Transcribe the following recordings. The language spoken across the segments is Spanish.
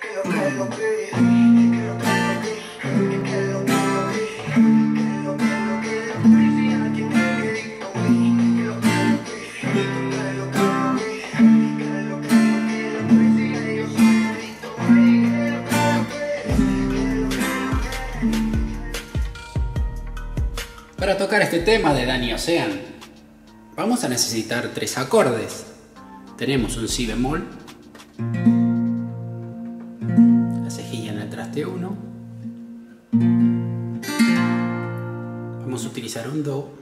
Para tocar este tema de Danny Ocean, vamos a necesitar 3 acordes. Tenemos un si bemol, la cejilla en el traste 1, vamos a utilizar un do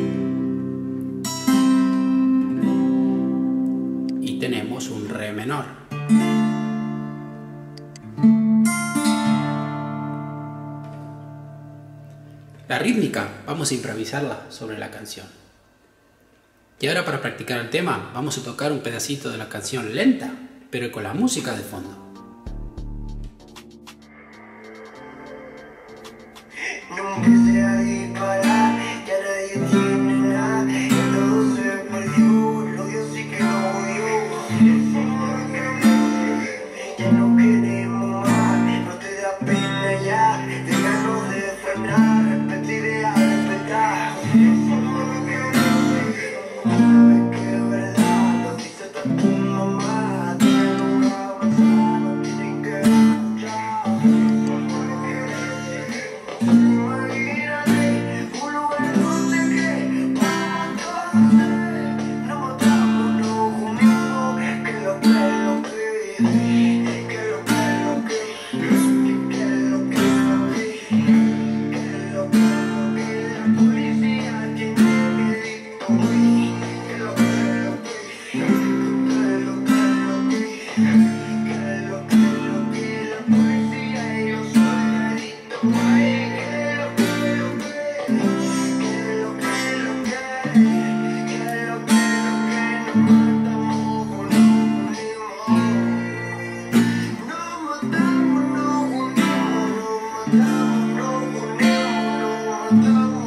y tenemos un re menor. La rítmica vamos a improvisarla sobre la canción. Y ahora, para practicar el tema, vamos a tocar un pedacito de la canción lenta, pero con la música de fondo. No empecé a disparar, ya nadie tiene nada, ya todo se perdió, lo dio sí que no dio. Ya no queremos más, no te da pena ya, déjanos de frenar, repetir y a respetar. Sabes que es verdad, lo dice hasta tu mamá, que nunca avanzar, no tienen que escuchar. Imagínate un lugar donde que vamos todos, nos matamos, nos unimos, que lo que lo que, que lo que la policía tiene que dictar, que lo la policía y yo soldadito, no matamos, no unimos, no matamos.